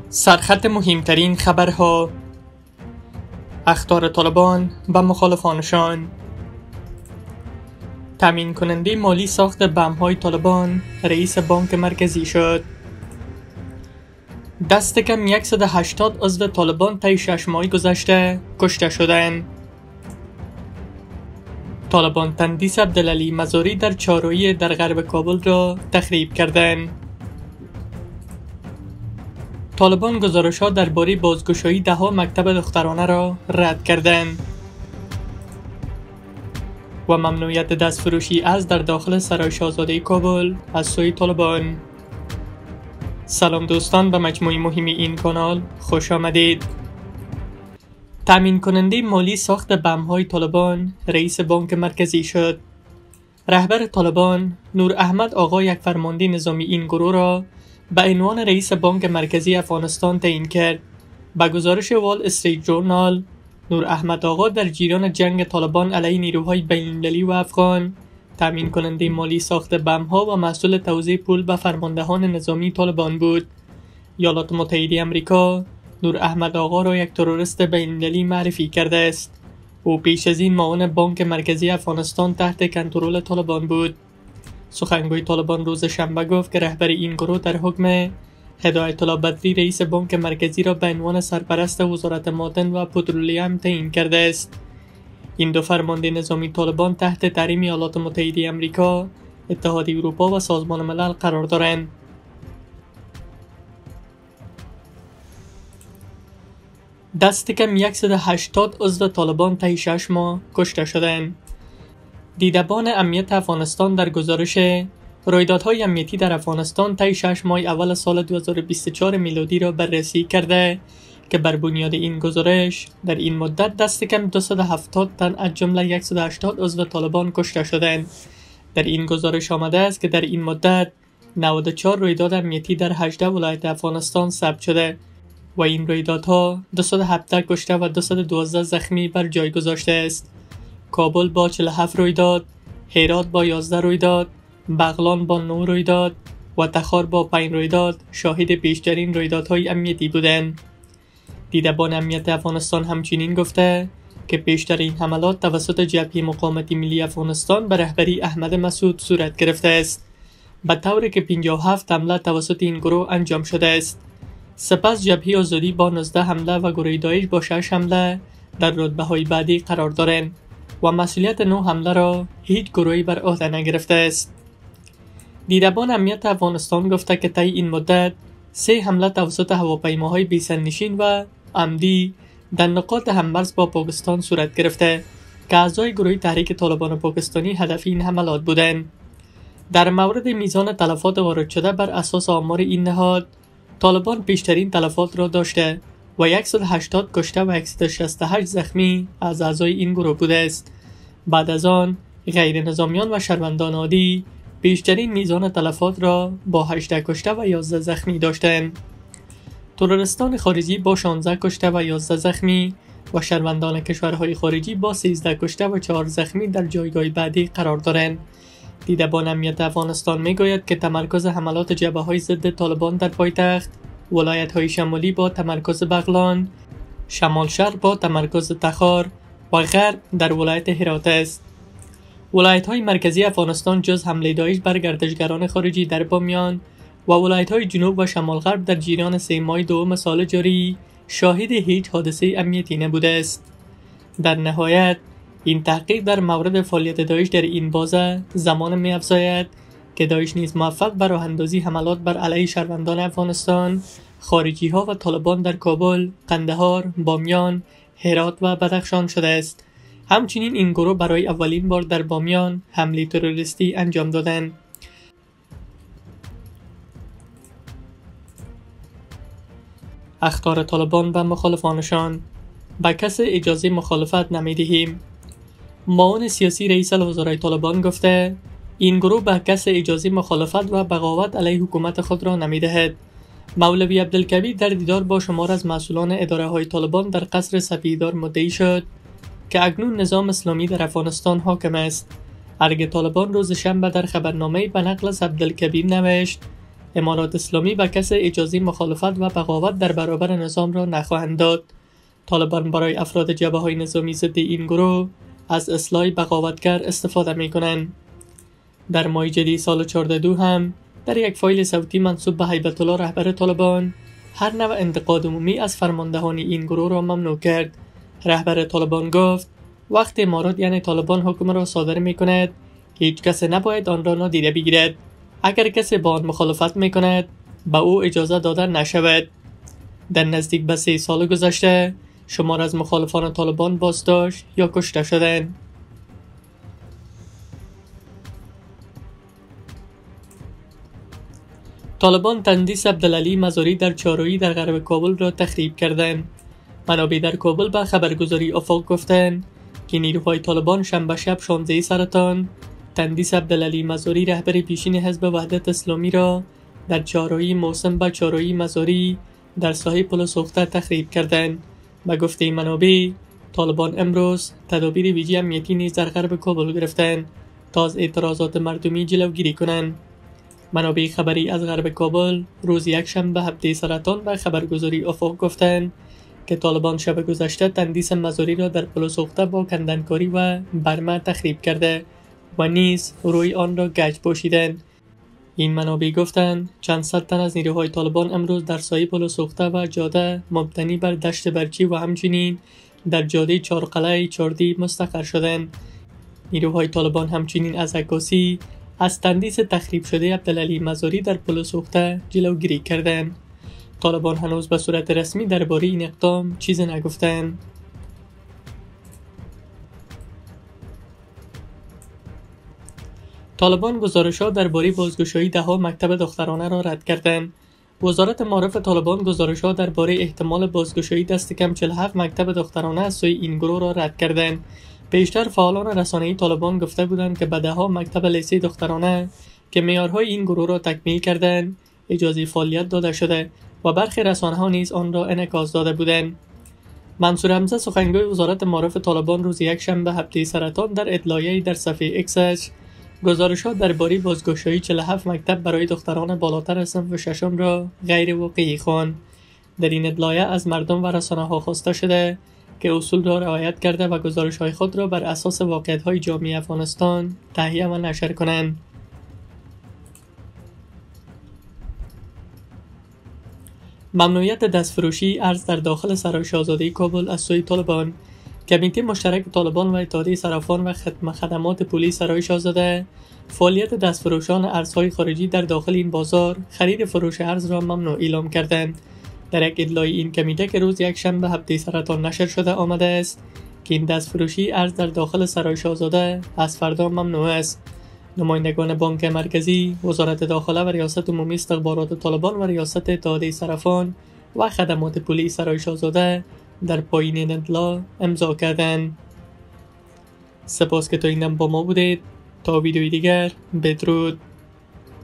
سرخط مهمترین خبرها: اخطار طالبان به مخالفانشان. تامین کننده مالی ساخت بمب‌های طالبان رئیس بانک مرکزی شد. دست کم 180 عضو طالبان طی 6 ماه گذشته کشته شدند. طالبان تندیس عبدالعلی مزاری در چهارراهی در غرب کابل را تخریب کردند. طالبان گزارش‌ها درباره بازگشایی ده‌ها مکتب دخترانه را رد کردند و ممنوعیت دستفروشی از در داخل سرای شاهزاده کابل از سوی طالبان. سلام دوستان، به مجموعه مهم این کانال خوش آمدید. تامین کننده مالی ساخت بمب‌های طالبان رئیس بانک مرکزی شد. رهبر طالبان نور احمد آقا یک فرمانده نظامی این گروه را به عنوان رئیس بانک مرکزی افغانستان تعیین کرد. به گزارش وال استریت جورنال، نور احمد آقا در جریان جنگ طالبان علیه نیروهای بین‌المللی و افغان تامین کننده مالی ساخت بمب‌ها و مسئول توزیع پول به فرماندهان نظامی طالبان بود. ایالات متحده آمریکا نور احمد آقا را یک تروریست بین‌المللی معرفی کرده است. او پیش از این معاون بانک مرکزی افغانستان تحت کنترل طالبان بود. سخنگوی طالبان روز شنبه گفت که رهبر این گروه در حکم هدایت الله بدری رئیس بانک مرکزی را به عنوان سرپرست وزارت معدن و پترولیوم تعیین کرده است. این دو فرمانده نظامی طالبان تحت تحریم ایالات متحده آمریکا، اتحادیه اروپا و سازمان ملل قرار دارند. دست کم 180 عضو طالبان طی 6 ماه کشته شدند. دیدبان امنیت افغانستان در گزارش رویدادهای امنیتی در افغانستان طی 6 ماه اول سال 2024 میلادی را بررسی کرده که بر بنیاد این گزارش در این مدت دست کم 270 تن از جمله 180 عضو طالبان کشته شدند. در این گزارش آمده است که در این مدت 94 رویداد امنیتی در 18 ولایت افغانستان ثبت شده و این رویدادها 217 کشته و 212 زخمی بر جای گذاشته است. کابل با 47 رویداد، هرات با 11 رویداد، بغلان با 9 رویداد و تخار با 5 رویداد شاهد بیشترین رویدادهای امنیتی بودند. دیدبان امنیت افغانستان همچنین گفته که بیشترین حملات توسط جبهه مقاومت ملی افغانستان به رهبری احمد مسعود صورت گرفته است، به طوری که 57 حمله توسط این گروه انجام شده است. سپس جبهه آزادی با 19 حمله و گروه داعش با 6 حمله در رتبه‌های بعدی قرار دارند و مسئولیت 9 حمله را هیچ گروهی بر عهده نگرفته است. دیدبان امنیت افغانستان گفته که طی این مدت 3 حمله توسط هواپیماهای بی‌سرنشین و عمدی در نقاط هممرز با پاکستان صورت گرفته که اعضای گروه تحریک طالبان پاکستانی هدف این حملات بودند. در مورد میزان تلفات وارد شده بر اساس آمار این نهاد، طالبان بیشترین تلفات را داشته و 180 کشته و 168 زخمی از اعضای این گروه بوده است. بعد از آن غیر نظامیان و شهروندان عادی بیشترین میزان تلفات را با 18 کشته و 11 زخمی داشتند. تروریستان خارجی با 16 کشته و 11 زخمی و شهروندان کشورهای خارجی با 13 کشته و 4 زخمی در جایگاه بعدی قرار دارند. دیدبان امنیت افغانستان میگوید که تمرکز حملات جبهه‌های ضد طالبان در پایتخت، ولایت‌های شمالی با تمرکز بغلان، شمال شرق با تمرکز تخار و غرب در ولایت هرات است. ولایت‌های مرکزی افغانستان جز حمله داعش بر گردشگران خارجی در بامیان و ولایت‌های جنوب و شمال غرب در جریان 3 ماه دوم سال جاری شاهد هیچ حادثه امنیتی نبوده است. در نهایت این تحقیق در مورد فعالیت داعش در این بازه زمان می‌افزاید که داعش نیز موفق به راه‌اندازی حملات بر علیه شهروندان افغانستان، خارجی‌ها و طالبان در کابل، قندهار، بامیان، هرات و بدخشان شده است. همچنین این گروه برای اولین بار در بامیان حمله تروریستی انجام دادند. اخطار طالبان و مخالفانشان: به کس اجازه مخالفت نمی‌دهیم. معاون سیاسی رئیس الوزراء طالبان گفته این گروه به کس اجازه مخالفت و بغاوت علیه حکومت خود را نمی‌دهد. مولوی عبدالکبیر در دیدار با شمار از مسئولان اداره‌های طالبان در قصر صفیدار مدعی شد که اکنون نظام اسلامی در افغانستان حاکم است. ارگ طالبان روز شنبه در خبرنامه‌ای به نقل از عبدالکبیر نوشت امارات اسلامی به کسی اجازه مخالفت و بغاوت در برابر نظام را نخواهند داد. طالبان برای افراد جبهه‌های نظامی ضد این گروه از اصلاح بغاوتگر استفاده می‌کنند. در ماه جدی سال 14 هم در یک فایل صوتی منسوب به هیبت الله رهبر طالبان هر نوع انتقاد عمومی از فرماندهان این گروه را ممنوع کرد. رهبر طالبان گفت وقتی امارات یعنی طالبان حکم را صادر می‌کند هیچ کس نباید آن را نادیده بگیرد. اگر کسی با آن مخالفت می‌کند به او اجازه داده نشود. در نزدیک به 3 سال گذشته شمار از مخالفان طالبان بازداشت یا کشته شدند. طالبان تندیس عبدالعلی مزاری در چهارراهی در غرب کابل را تخریب کردند. منابع در کابل به خبرگزاری افاق گفتند که نیروهای طالبان شنبه شب 16 سرطان تندیس عبدالعلی مزاری رهبر پیشین حزب وحدت اسلامی را در چهارراهی موسم به چهارراهی مزاری در ساحل پل سوخته تخریب کردند. به گفته منابع طالبان امروز تدابیر ویژه امنیتی نیز در غرب کابل گرفتند تا از اعتراضات مردمی جلوگیری کنند. منابع خبری از غرب کابل روز یکشنبه 17 سرطان به خبرگزاری افاق گفتند که طالبان شب گذشته تندیس مزاری را در پل سوخته با کندنکاری و برمه تخریب کرده و نیز روی آن را گچ پوشیدند. این منابع گفتند چند صد تن از نیروهای طالبان امروز در سایه پل سوخته و جاده مبتنی بر دشت برچی و همچنین در جاده چهارقلعه چاردی مستقر شدند. نیروهای طالبان همچنین از عکاسی از تندیس تخریب شده عبدالعلی مزاری در پل سوخته جلوگیری کردند. طالبان هنوز به صورت رسمی درباره این اقدام چیزی نگفتند. طالبان گزارش‌ها درباره بازگشایی ده‌ها مکتب دخترانه را رد کردند. وزارت معارف طالبان گزارش‌ها درباره احتمال بازگشایی دست کم 47 مکتب دخترانه از سوی این گروه را رد کردند. پیشتر فعالان رسانه‌ای طالبان گفته بودند که به ده‌ها مکتب لیسه دخترانه که معیارهای این گروه را تکمیل کردند اجازه فعالیت داده شده و برخی رسانه‌ها نیز آن را انعکاس داده بودند. منصور حمزه سخنگوی وزارت معارف طالبان روز یکشنبه 17 سرطان در اطلاعیه‌ای در صفحه اکسش گزارش‌ها درباره بازگشایی 47 مکتب برای دختران بالاتر از صنف ششم را غیر واقعی خواند. در این اطلاعیه از مردم و رسانه‌ها خواسته شده که اصول را رعایت کرده و گزارش‌های خود را بر اساس واقعیت‌های جامعه افغانستان تهیه و نشر کنند. ممنوعیت دستفروشی ارز در داخل سرای شاهزاده کابل از سوی طالبان. کمیته مشترک طالبان و اتحادیه صرافان و خدمات پولی سرای شاهزاده فعالیت دستفروشان ارزهای خارجی در داخل این بازار خرید فروش ارز را ممنوع اعلام کردند. در یک اطلاعیه این کمیته که روز یکشنبه 17 سرطان نشر شده آمده است که این دستفروشی ارز در داخل سرای شاهزاده از فردا ممنوع است. نمایندگان بانک مرکزی، وزارت داخله و ریاست عمومی استخبارات طالبان و ریاست اتحادیه صرافان و خدمات پولی سرای شاهزاده در پایین این اطلاع امضا کردند. سپاس که تا این دم با ما بودید. تا ویدیوی دیگر بدرود.